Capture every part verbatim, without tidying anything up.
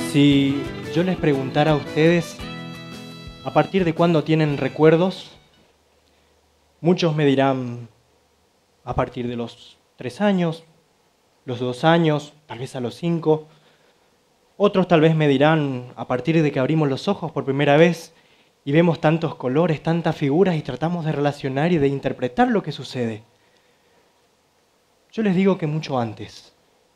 Si yo les preguntara a ustedes a partir de cuándo tienen recuerdos, muchos me dirán a partir de los tres años, los dos años, tal vez a los cinco. Otros tal vez me dirán a partir de que abrimos los ojos por primera vez y vemos tantos colores, tantas figuras y tratamos de relacionar y de interpretar lo que sucede. Yo les digo que mucho antes.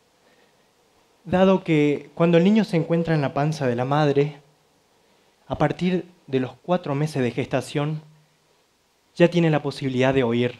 Dado que cuando el niño se encuentra en la panza de la madre, a partir de los cuatro meses de gestación, ya tiene la posibilidad de oír.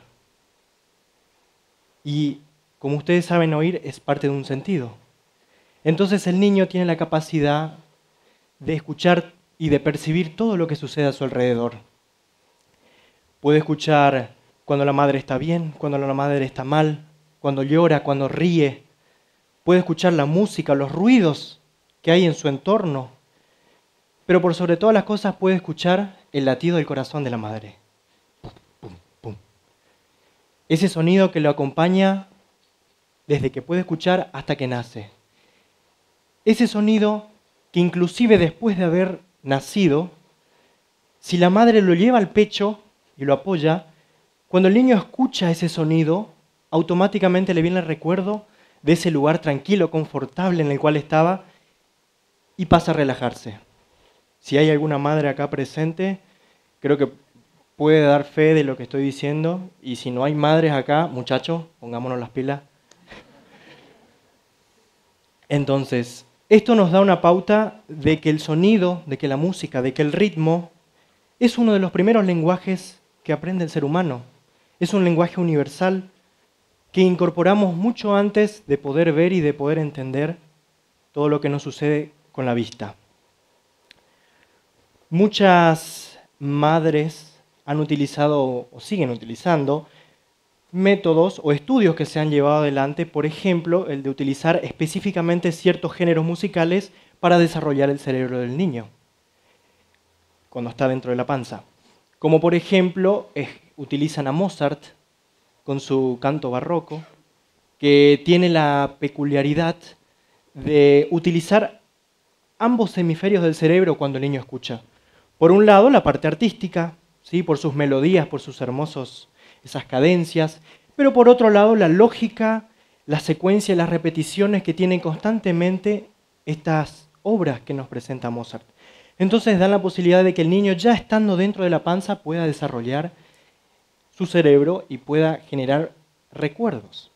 Y como ustedes saben, oír es parte de un sentido. Entonces el niño tiene la capacidad de escuchar y de percibir todo lo que sucede a su alrededor. Puede escuchar cuando la madre está bien, cuando la madre está mal, cuando llora, cuando ríe. Puede escuchar la música, los ruidos que hay en su entorno. Pero por sobre todas las cosas puede escuchar el latido del corazón de la madre. Pum, pum, pum. Ese sonido que lo acompaña desde que puede escuchar hasta que nace. Ese sonido que inclusive después de haber nacido, si la madre lo lleva al pecho y lo apoya, cuando el niño escucha ese sonido, automáticamente le viene el recuerdo de ese lugar tranquilo, confortable en el cual estaba y pasa a relajarse. Si hay alguna madre acá presente, creo que puede dar fe de lo que estoy diciendo. Y si no hay madres acá, muchachos, pongámonos las pilas. Entonces, esto nos da una pauta de que el sonido, de que la música, de que el ritmo es uno de los primeros lenguajes que aprende el ser humano. Es un lenguaje universal que incorporamos mucho antes de poder ver y de poder entender todo lo que nos sucede con la vista. Muchas madres han utilizado o siguen utilizando métodos o estudios que se han llevado adelante, por ejemplo, el de utilizar específicamente ciertos géneros musicales para desarrollar el cerebro del niño cuando está dentro de la panza. Como por ejemplo, eh, utilizan a Mozart con su canto barroco, que tiene la peculiaridad de utilizar ambos hemisferios del cerebro cuando el niño escucha. Por un lado, la parte artística, ¿sí? Por sus melodías, por sus hermosos, esas cadencias, pero por otro lado, la lógica, la secuencia, las repeticiones que tienen constantemente estas obras que nos presenta Mozart. Entonces dan la posibilidad de que el niño, ya estando dentro de la panza, pueda desarrollar su cerebro y pueda generar recuerdos.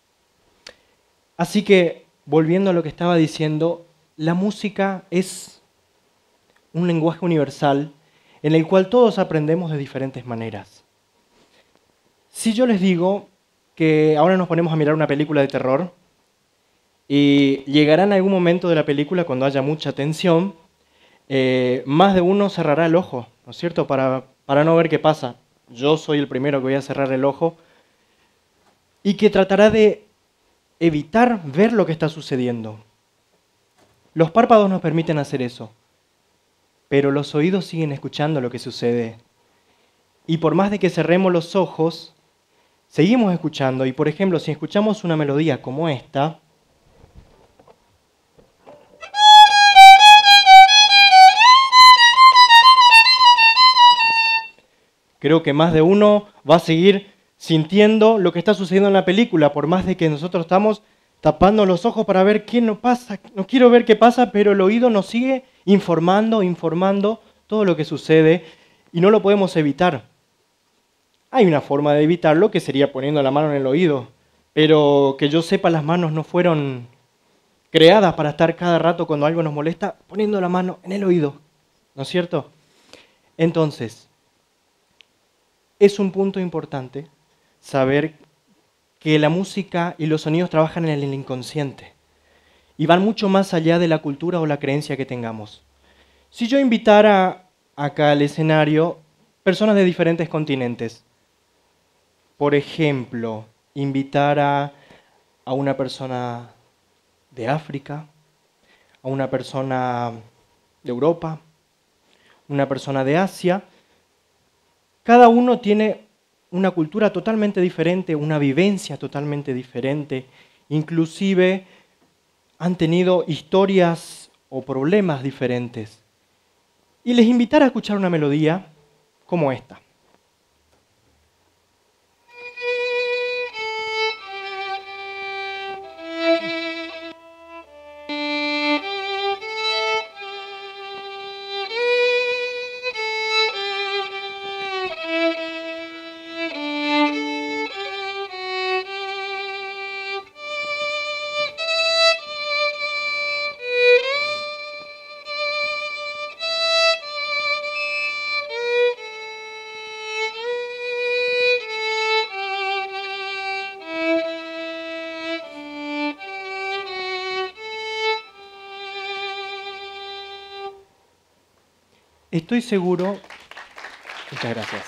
Así que, volviendo a lo que estaba diciendo, la música es un lenguaje universal en el cual todos aprendemos de diferentes maneras. Si yo les digo que ahora nos ponemos a mirar una película de terror y llegará en algún momento de la película cuando haya mucha tensión, eh, más de uno cerrará el ojo, ¿no es cierto?, para, para no ver qué pasa. Yo soy el primero que voy a cerrar el ojo y que tratará de evitar ver lo que está sucediendo. Los párpados nos permiten hacer eso, pero los oídos siguen escuchando lo que sucede. Y por más de que cerremos los ojos, seguimos escuchando. Y por ejemplo, si escuchamos una melodía como esta, creo que más de uno va a seguir sintiendo lo que está sucediendo en la película, por más de que nosotros estamos tapando los ojos para ver qué no pasa. No quiero ver qué pasa, pero el oído nos sigue informando, informando todo lo que sucede y no lo podemos evitar. Hay una forma de evitarlo que sería poniendo la mano en el oído, pero que yo sepa, las manos no fueron creadas para estar cada rato cuando algo nos molesta poniendo la mano en el oído, ¿no es cierto? Entonces, es un punto importante saber que la música y los sonidos trabajan en el inconsciente y van mucho más allá de la cultura o la creencia que tengamos. Si yo invitara acá al escenario personas de diferentes continentes, por ejemplo, invitara a una persona de África, a una persona de Europa, una persona de Asia, cada uno tiene una cultura totalmente diferente, una vivencia totalmente diferente, inclusive han tenido historias o problemas diferentes. Y les invitara a escuchar una melodía como esta. Estoy seguro... Muchas gracias.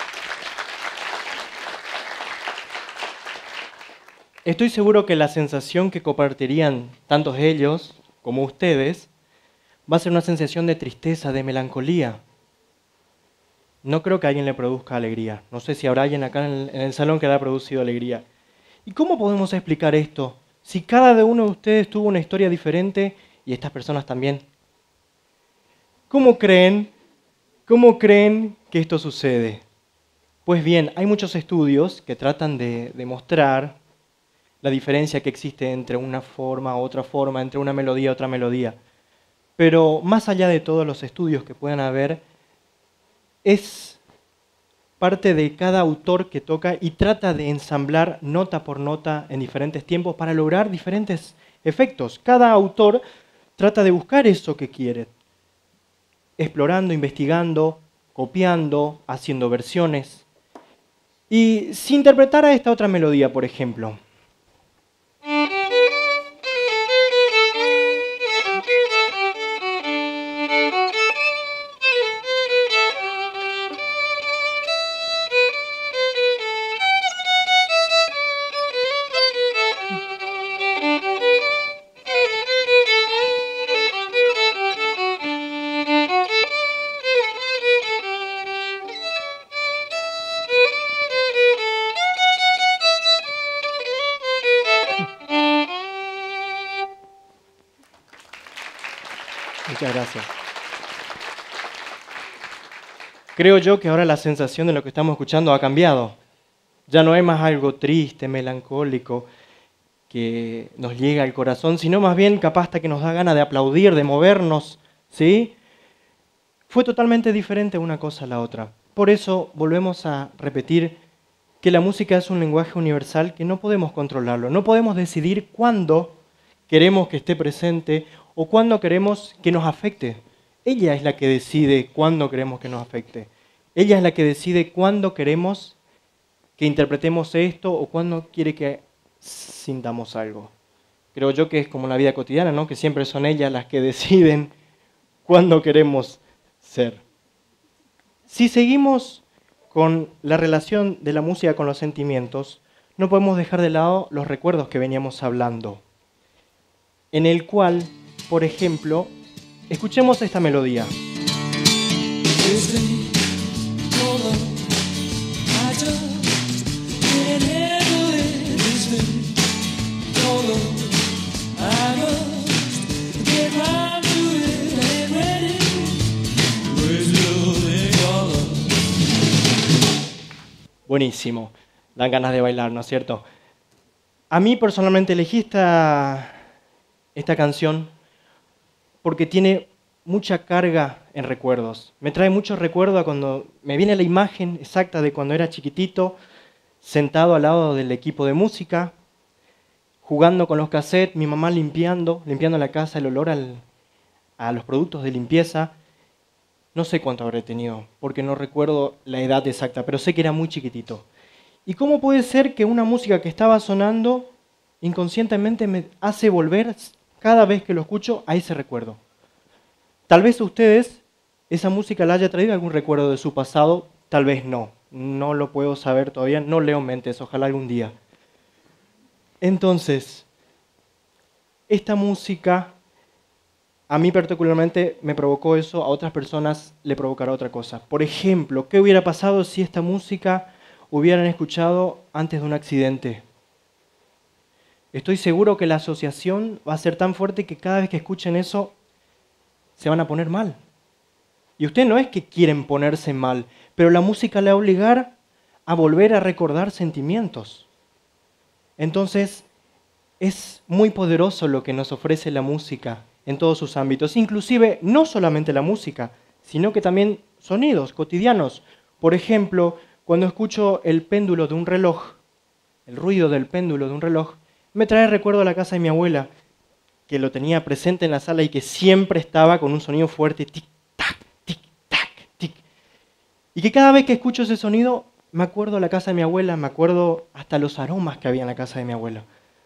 Estoy seguro que la sensación que compartirían tantos ellos como ustedes va a ser una sensación de tristeza, de melancolía. No creo que a alguien le produzca alegría. No sé si habrá alguien acá en el, en el salón que le haya producido alegría. ¿Y cómo podemos explicar esto? Si cada uno de ustedes tuvo una historia diferente y estas personas también. ¿Cómo creen, cómo creen que esto sucede? Pues bien, hay muchos estudios que tratan de demostrar la diferencia que existe entre una forma u otra forma, entre una melodía y otra melodía. Pero más allá de todos los estudios que puedan haber, es parte de cada autor que toca y trata de ensamblar nota por nota en diferentes tiempos para lograr diferentes efectos. Cada autor trata de buscar eso que quiere, explorando, investigando, copiando, haciendo versiones. Y si interpretara esta otra melodía, por ejemplo. Muchas gracias. Creo yo que ahora la sensación de lo que estamos escuchando ha cambiado. Ya no es más algo triste, melancólico, que nos llega al corazón, sino más bien capaz hasta que nos da ganas de aplaudir, de movernos, ¿sí? Fue totalmente diferente una cosa a la otra. Por eso volvemos a repetir que la música es un lenguaje universal que no podemos controlarlo. No podemos decidir cuándo queremos que esté presente o cuándo queremos que nos afecte. Ella es la que decide cuándo queremos que nos afecte. Ella es la que decide cuándo queremos que interpretemos esto o cuándo quiere que sintamos algo. Creo yo que es como la vida cotidiana, ¿no? Que siempre son ellas las que deciden cuándo queremos ser. Si seguimos con la relación de la música con los sentimientos, no podemos dejar de lado los recuerdos que veníamos hablando, en el cual, por ejemplo, escuchemos esta melodía. Buenísimo, dan ganas de bailar, ¿no es cierto? A mí personalmente elegí esta, esta canción porque tiene mucha carga en recuerdos. Me trae muchos recuerdos a cuando me viene la imagen exacta de cuando era chiquitito, sentado al lado del equipo de música, jugando con los cassettes, mi mamá limpiando, limpiando la casa, el olor al, a los productos de limpieza. No sé cuánto habré tenido, porque no recuerdo la edad exacta, pero sé que era muy chiquitito. ¿Y cómo puede ser que una música que estaba sonando inconscientemente me hace volver cada vez que lo escucho a ese recuerdo? Tal vez a ustedes esa música le haya traído algún recuerdo de su pasado, tal vez no. No lo puedo saber todavía, no leo mentes, ojalá algún día. Entonces, esta música a mí particularmente me provocó eso, a otras personas le provocará otra cosa. Por ejemplo, ¿qué hubiera pasado si esta música hubieran escuchado antes de un accidente? Estoy seguro que la asociación va a ser tan fuerte que cada vez que escuchen eso se van a poner mal. Y ustedes no es que quieren ponerse mal, pero la música le va a obligar a volver a recordar sentimientos. Entonces, es muy poderoso lo que nos ofrece la música en todos sus ámbitos, inclusive no solamente la música, sino que también sonidos cotidianos. Por ejemplo, cuando escucho el péndulo de un reloj, el ruido del péndulo de un reloj, me trae recuerdo a la casa de mi abuela, que lo tenía presente en la sala y que siempre estaba con un sonido fuerte, tic-tac, tic-tac, tic. Y que cada vez que escucho ese sonido, me acuerdo a la casa de mi abuela, me acuerdo hasta los aromas que había en la casa de mi abuela.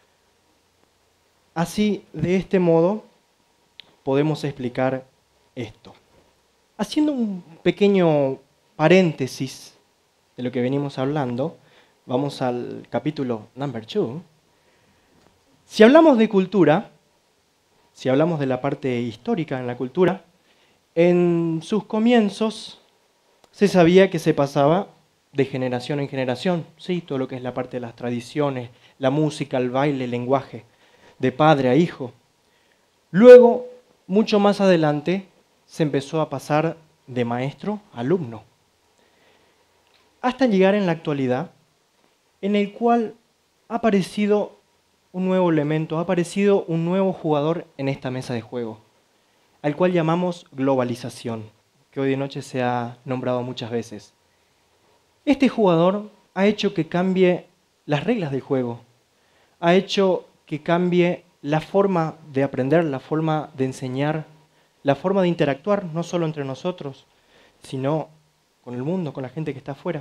Así, de este modo, podemos explicar esto. Haciendo un pequeño paréntesis de lo que venimos hablando, vamos al capítulo number two. Si hablamos de cultura, si hablamos de la parte histórica en la cultura, en sus comienzos se sabía que se pasaba de generación en generación, sí, todo lo que es la parte de las tradiciones, la música, el baile, el lenguaje, de padre a hijo. Luego, mucho más adelante, se empezó a pasar de maestro a alumno, hasta llegar en la actualidad, en el cual ha aparecido un nuevo elemento, ha aparecido un nuevo jugador en esta mesa de juego, al cual llamamos globalización, que hoy de noche se ha nombrado muchas veces. Este jugador ha hecho que cambie las reglas del juego, ha hecho que cambie la forma de aprender, la forma de enseñar, la forma de interactuar, no solo entre nosotros, sino con el mundo, con la gente que está afuera.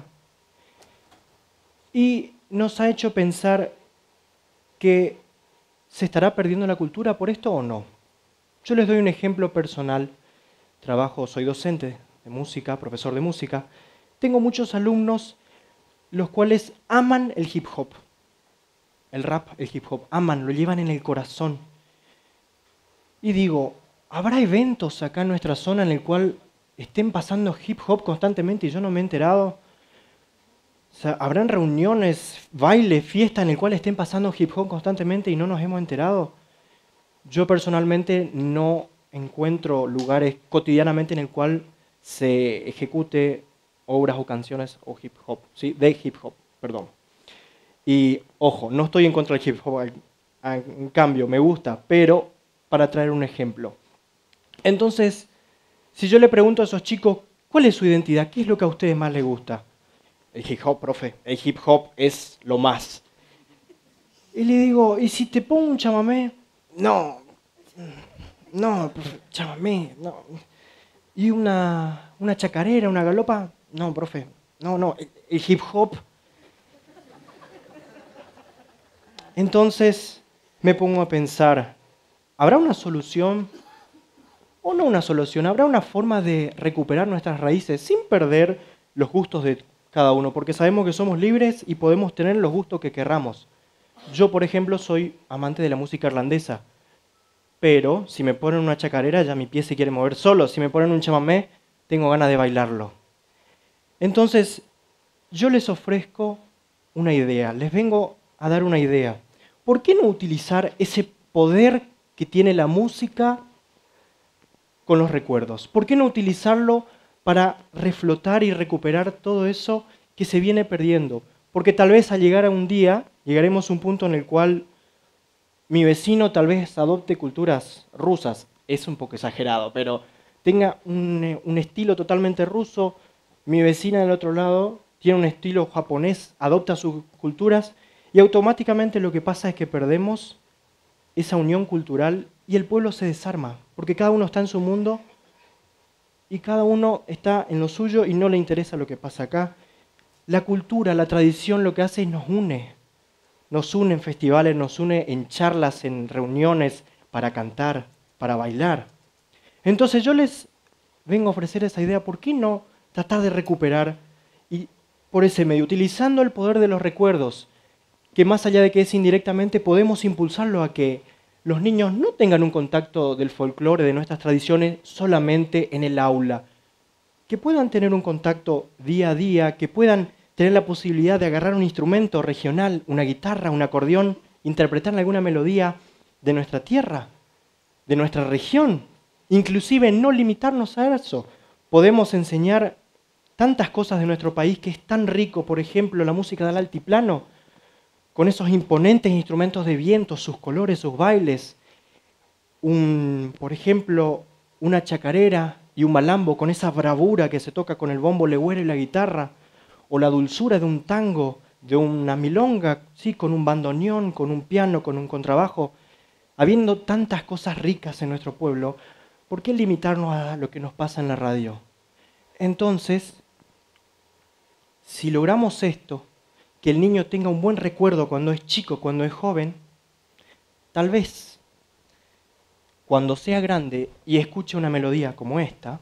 Y nos ha hecho pensar que se estará perdiendo la cultura por esto o no. Yo les doy un ejemplo personal. Trabajo, soy docente de música, profesor de música. Tengo muchos alumnos los cuales aman el hip hop. El rap, el hip hop, aman, lo llevan en el corazón. Y digo, ¿habrá eventos acá en nuestra zona en el cual estén pasando hip hop constantemente y yo no me he enterado? O sea, ¿habrán reuniones, bailes, fiestas en el cual estén pasando hip hop constantemente y no nos hemos enterado? Yo personalmente no encuentro lugares cotidianamente en el cual se ejecute obras o canciones o hip hop, ¿sí? De hip hop, perdón. Y ojo, no estoy en contra del hip hop, en cambio me gusta, pero para traer un ejemplo. Entonces, si yo le pregunto a esos chicos, ¿cuál es su identidad? ¿Qué es lo que a ustedes más les gusta? El hip hop, profe, el hip hop es lo más. Y le digo, ¿y si te pongo un chamamé? No, no, profe, chamamé, no. ¿Y una, una chacarera, una galopa? No, profe, no, no, el, el hip hop. Entonces me pongo a pensar, ¿habrá una solución o no una solución? ¿Habrá una forma de recuperar nuestras raíces sin perder los gustos de cada uno? Porque sabemos que somos libres y podemos tener los gustos que querramos. Yo, por ejemplo, soy amante de la música irlandesa, pero si me ponen una chacarera ya mi pie se quiere mover solo. Si me ponen un chamamé, tengo ganas de bailarlo. Entonces, yo les ofrezco una idea, les vengo a dar una idea. ¿Por qué no utilizar ese poder que tiene la música con los recuerdos? ¿Por qué no utilizarlo para reflotar y recuperar todo eso que se viene perdiendo? Porque tal vez al llegar a un día, llegaremos a un punto en el cual mi vecino tal vez adopte culturas rusas, es un poco exagerado, pero tenga un, un estilo totalmente ruso, mi vecina del otro lado tiene un estilo japonés, adopta sus culturas, y automáticamente lo que pasa es que perdemos esa unión cultural y el pueblo se desarma, porque cada uno está en su mundo y cada uno está en lo suyo y no le interesa lo que pasa acá. La cultura, la tradición lo que hace es nos une, nos une en festivales, nos une en charlas, en reuniones, para cantar, para bailar. Entonces yo les vengo a ofrecer esa idea, ¿por qué no tratar de recuperar y por ese medio, utilizando el poder de los recuerdos, que más allá de que es indirectamente, podemos impulsarlo a que los niños no tengan un contacto del folclore, de nuestras tradiciones, solamente en el aula, que puedan tener un contacto día a día, que puedan tener la posibilidad de agarrar un instrumento regional, una guitarra, un acordeón, interpretar alguna melodía de nuestra tierra, de nuestra región, Inclusive no limitarnos a eso. Podemos enseñar tantas cosas de nuestro país que es tan rico, por ejemplo, la música del altiplano, con esos imponentes instrumentos de viento, sus colores, sus bailes. Un, por ejemplo, una chacarera y un malambo con esa bravura que se toca con el bombo legüero y la guitarra, o la dulzura de un tango, de una milonga, sí, con un bandoneón, con un piano, con un contrabajo. Habiendo tantas cosas ricas en nuestro pueblo, ¿por qué limitarnos a lo que nos pasa en la radio? Entonces, si logramos esto, que el niño tenga un buen recuerdo cuando es chico, cuando es joven, tal vez cuando sea grande y escuche una melodía como esta,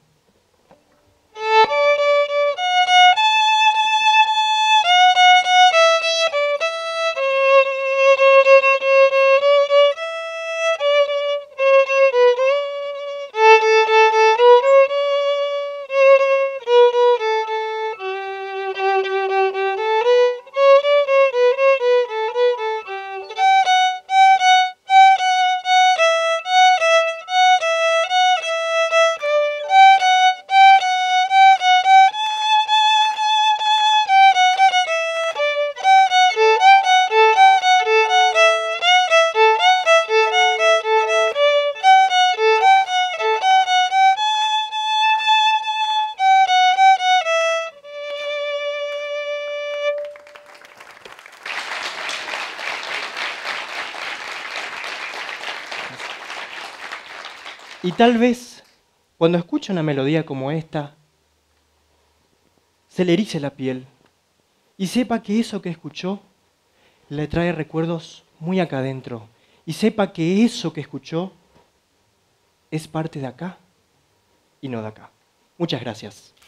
y tal vez cuando escuche una melodía como esta, se le erice la piel y sepa que eso que escuchó le trae recuerdos muy acá adentro y sepa que eso que escuchó es parte de acá y no de acá. Muchas gracias.